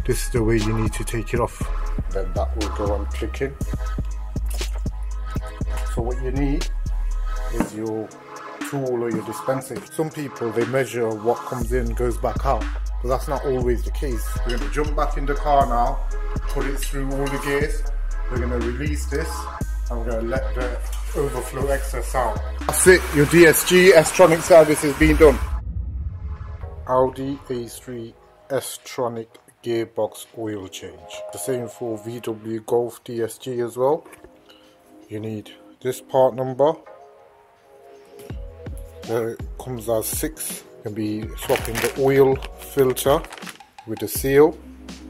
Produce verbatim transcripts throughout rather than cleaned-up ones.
this is the way you need to take it off. Then that will go on clicking. So what you need is your tool or your dispenser. Some people, they measure what comes in goes back out, but that's not always the case. We're going to jump back in the car now, put it through all the gears. We're going to release this and we're going to let the overflow excess out. That's it, your D S G S-Tronic service has been done. Audi A three S-Tronic gearbox oil change. The same for V W Golf D S G as well. You need this part number. There it comes as six. You can be swapping the oil filter with the seal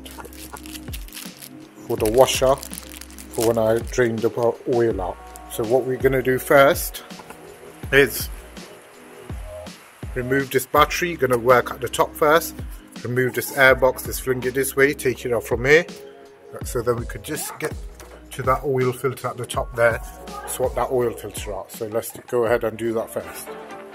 for the washer for when I drain the oil out. So what we're going to do first is remove this battery. You're going to work at the top first. Remove this air box, just fling it this way, take it off from here. So then we could just get to that oil filter at the top there, swap that oil filter out. So let's go ahead and do that first.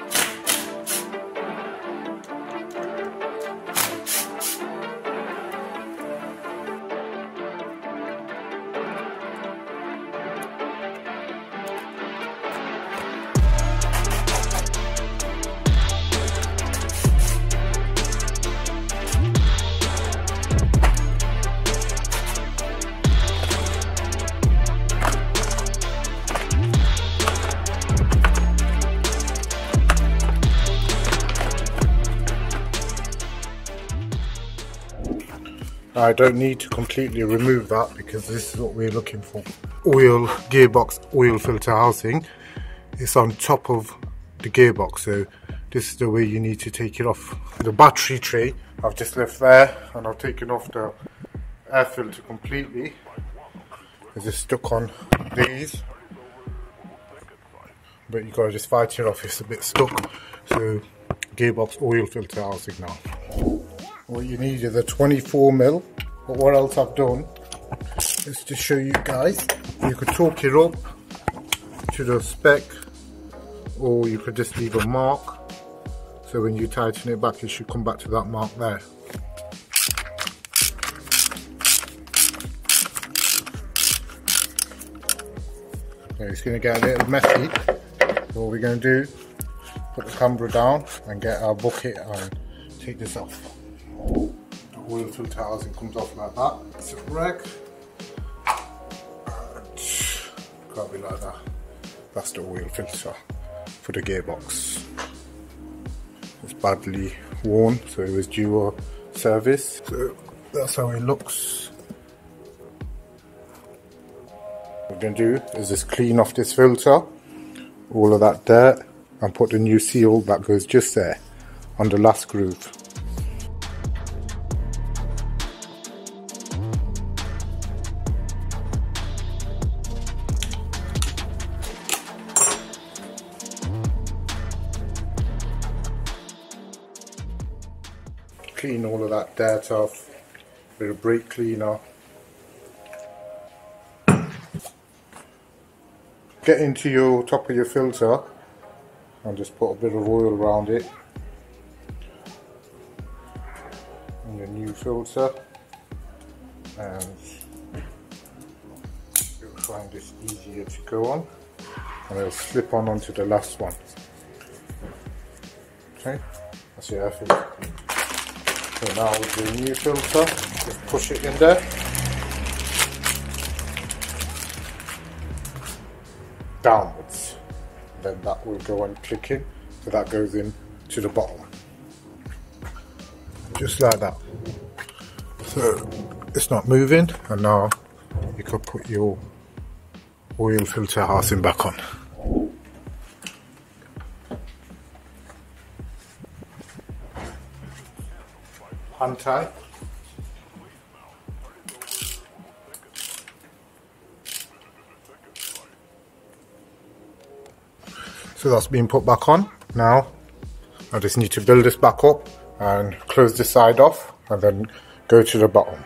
I don't need to completely remove that because this is what we're looking for. Oil gearbox oil filter housing. It's on top of the gearbox, so this is the way you need to take it off. The battery tray I've just left there, and I've taken off the air filter completely. It's just stuck on these, but you gotta just fight it off, it's a bit stuck. So gearbox oil filter housing now. What you need is a twenty-four mil, but what else I've done is to show you guys, you could torque it up to the spec, or you could just leave a mark, so when you tighten it back it should come back to that mark there. Okay, it's going to get a little messy. So what we're going to do, put the camera down and get our bucket and take this off. The oil filter housing comes off like that. It's a rag. Can't be like that. That's the oil filter for the gearbox. It's badly worn, so it was due a service. So that's how it looks. What we're going to do is just clean off this filter, all of that dirt, and put the new seal that goes just there on the last groove. Clean all of that dirt off with a brake cleaner. Get into your top of your filter and just put a bit of oil around it. And the new filter, and you'll find this easier to go on, and it'll slip on onto the last one. Okay, that's your air filter. So now with the new filter, just push it in there. Downwards. Then that will go on clicking, so that goes in to the bottom. Just like that. So it's not moving, and now you can put your oil filter housing back on. Hand tie. So that's been put back on. Now I just need to build this back up and close this side off and then go to the bottom.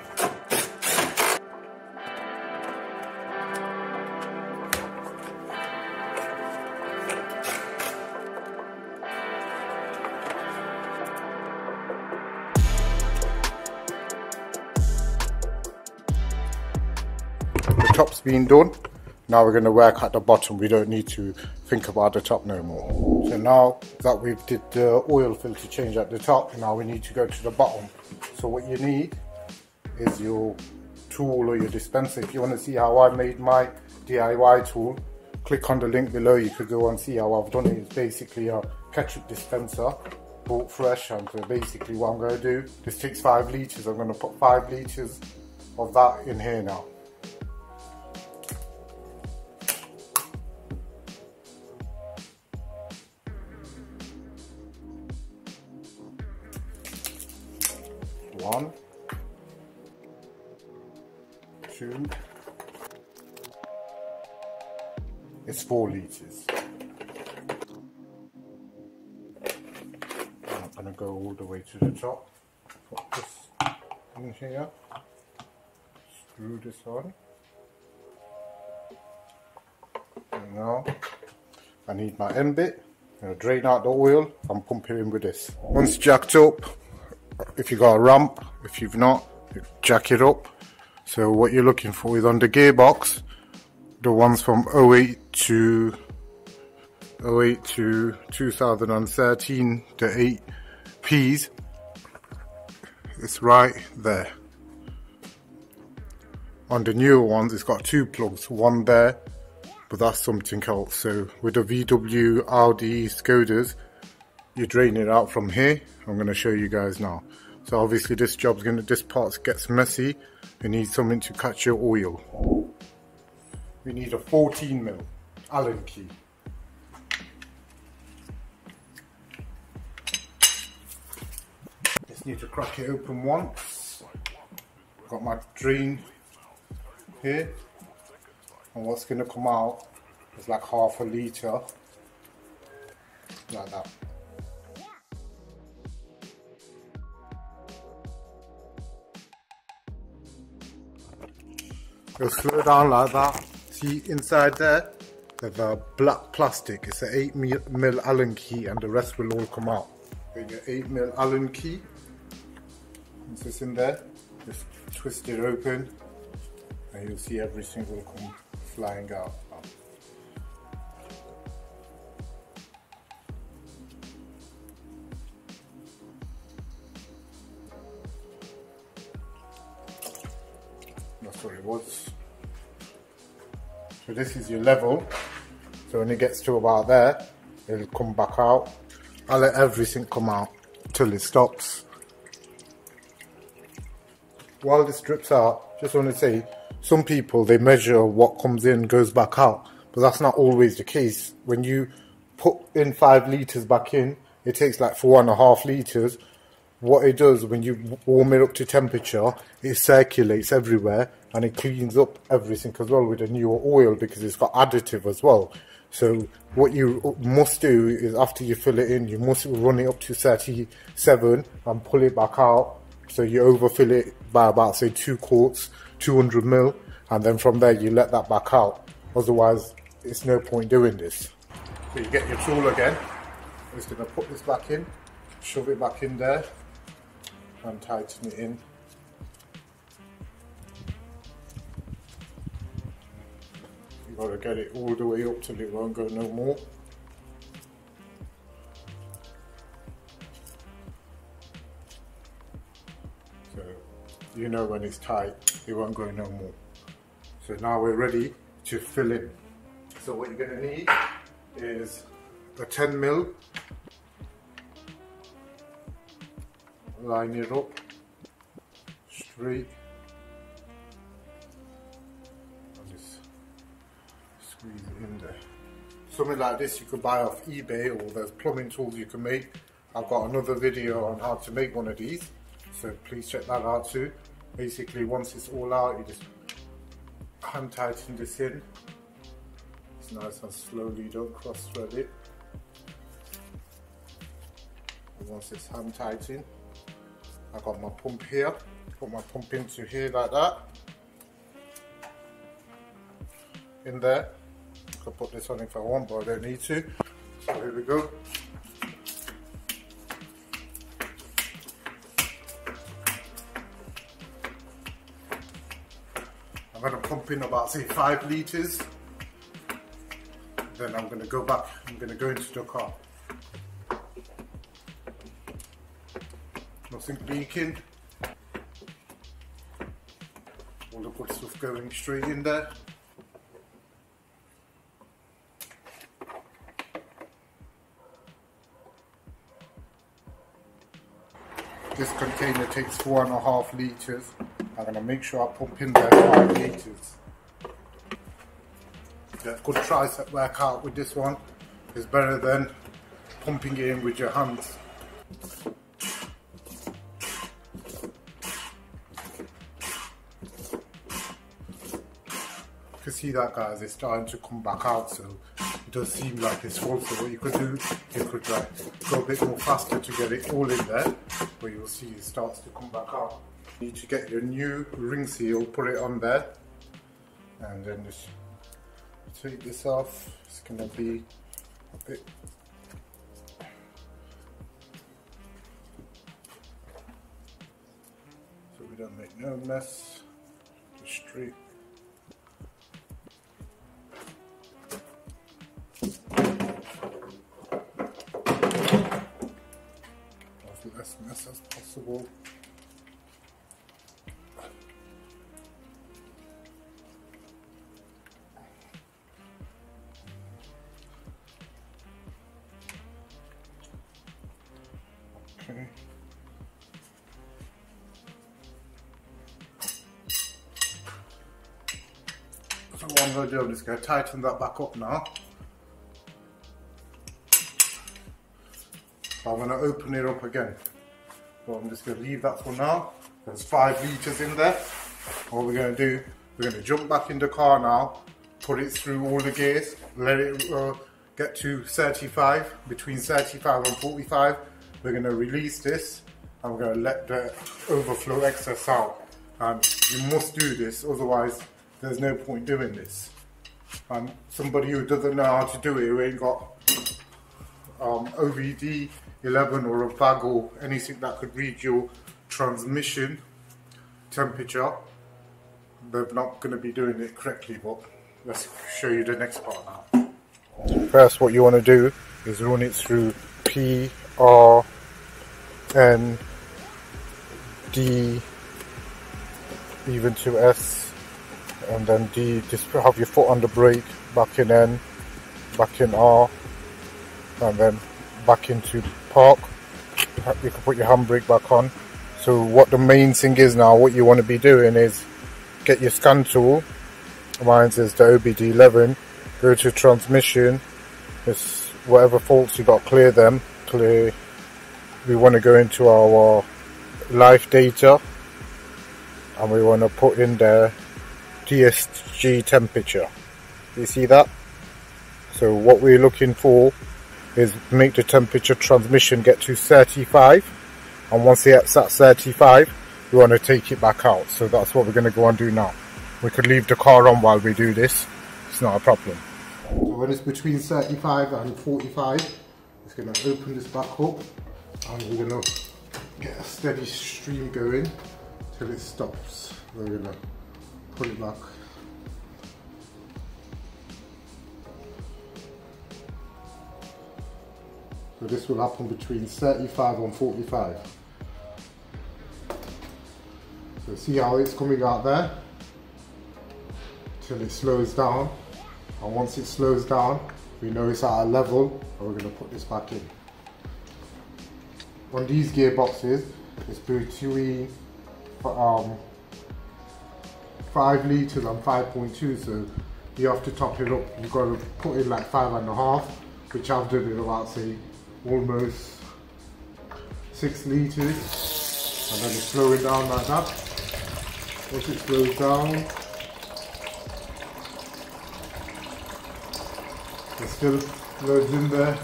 top's been done. Now we're going to work at the bottom. We don't need to think about the top no more. So now that we've did the oil filter change at the top, now we need to go to the bottom. So what you need is your tool or your dispenser. If you want to see how I made my D I Y tool, click on the link below. You could go and see how I've done it. It's basically a ketchup dispenser, bought fresh. And so basically what I'm going to do, this takes five litres. I'm going to put five litres of that in here now. One, two, it's four litres. I'm not going to go all the way to the top. Put this in here, screw this on, and now I need my end bit. I'm going to drain out the oil and pump it in with this. Once jacked up, if you got a ramp, if you've not, jack it up. So what you're looking for is on the gearbox, the ones from oh eight to oh eight to two thousand thirteen, the eight P's, it's right there. On the newer ones, it's got two plugs, one there, but that's something else. So with the V W, Audi, Skodas, you drain it out from here. I'm going to show you guys now. So obviously this job's going to, this part gets messy. You need something to catch your oil. We need a fourteen mil Allen key. Just need to crack it open once. Got my drain here. And what's going to come out is like half a litre. Like that. Go slow down like that. See inside there, there's a black plastic. It's an eight mil Allen key, and the rest will all come out. Get your eight mil Allen key. Once it's in there, just twist it open, and you'll see everything will come flying out. That's what it was. So this is your level. So when it gets to about there, it'll come back out. I'll let everything come out till it stops. While this drips out, just want to say, some people, they measure what comes in goes back out, but that's not always the case. When you put in five litres back in, it takes like four and a half litres. What it does, when you warm it up to temperature, it circulates everywhere and it cleans up everything as well with a newer oil, because it's got additive as well. So what you must do is, after you fill it in, you must run it up to thirty-seven and pull it back out. So you overfill it by about, say, two quarts, two hundred mil, and then from there you let that back out. Otherwise, it's no point doing this. So you get your tool again. I'm just going to put this back in, shove it back in there, and tighten it in. You've got to get it all the way up till it won't go no more. So you know when it's tight, it won't go no more. So now we're ready to fill in. So what you're going to need is a ten mil. Line it up straight and just squeeze it in there. Something like this you could buy off eBay, or there's plumbing tools you can make. I've got another video on how to make one of these, so please check that out too. Basically, once it's all out, you just hand tighten this in. It's nice and slowly, don't cross thread it. And once it's hand tightened, I got my pump here, put my pump into here like that, in there. I can put this on if I want, but I don't need to. So here we go. I'm going to pump in about say five litres. Then I'm going to go back, I'm going to go into the car. Nothing leaking. All the good stuff going straight in there. This container takes four and a half litres. I'm going to make sure I pump in there five litres. Get a good tricep workout with this one. It's better than pumping it in with your hands. You can see that, guys, it's starting to come back out, so it does seem like it's full. So what you could do, you could like go a bit more faster to get it all in there, but you'll see it starts to come back out. You need to get your new ring seal, put it on there, and then just take this off. It's gonna be a bit so we don't make no mess. Just straight. As mess as possible. Okay. So what I'm going to do, I'm just going to tighten that back up now. So I'm going to open it up again. So I'm just going to leave that for now. There's five litres in there. What we're going to do, we're going to jump back in the car now, put it through all the gears, let it uh, get to thirty-five, between thirty-five and forty-five. We're going to release this and we're going to let the overflow excess out. And you must do this, otherwise there's no point doing this. And somebody who doesn't know how to do it, who ain't got um, O B D eleven or a bag or anything that could read your transmission temperature, they're not going to be doing it correctly. But let's show you the next part now. First, what you want to do is run it through P, R, N, D, even to S, and then D. Just have your foot on the brake, back in N, back in R, and then back into park. You can put your handbrake back on. So what the main thing is now, what you want to be doing is get your scan tool. Mine is the O B D eleven. Go to transmission. It's whatever faults you got, clear them. Clear. We want to go into our live data, and we want to put in the T S G temperature. You see that? So what we're looking for is make the temperature transmission get to thirty-five, and once it's at thirty-five, we want to take it back out. So that's what we're going to go and do now. We could leave the car on while we do this, it's not a problem. So when it's between thirty-five and forty-five, it's going to open this back up, and we're going to get a steady stream going till it stops. We're going to put it back. So this will happen between thirty-five and forty-five. So see how it's coming out there? Till it slows down. And once it slows down, we know it's at a level, and we're going to put this back in. On these gearboxes, it's between um, five litres and five point two, so you have to top it up. You've got to put in like five and a half, which I've done in about, say, almost six litres, and then it's slowing down like that. Once it slows down, there's still loads in there,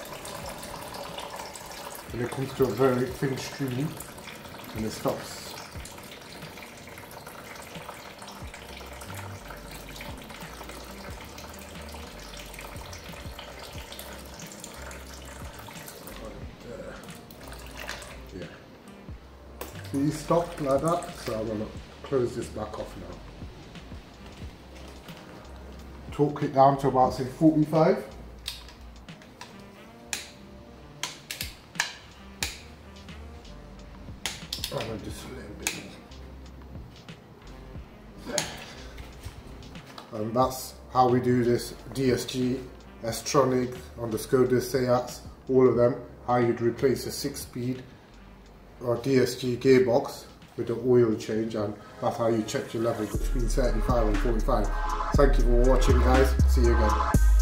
and it comes to a very thin stream, and it stops. Yeah. See, stopped like that, so I'm going to close this back off now. torque it down to about say forty-five. And just a little bit more. And that's how we do this D S G, S-Tronic, on the Skoda Seats, all of them, how you'd replace a six-speed or D S G gearbox with the oil change, and that's how you check your level between thirty-five and forty-five. Thank you for watching, guys. See you again.